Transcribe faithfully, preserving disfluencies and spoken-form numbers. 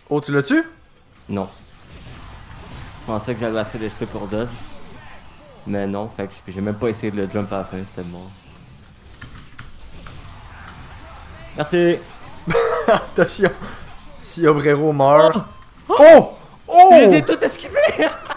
Oh, tu l'as tué? Non. Je pensais que j'avais assez d'esprit pour dodge. Mais non, fait que j'ai même pas essayé de le jump à la fin, c'était mort. Merci! Attention! Si Obrero meurt. Oh! Oh! Je les Oh! ai tous esquivés!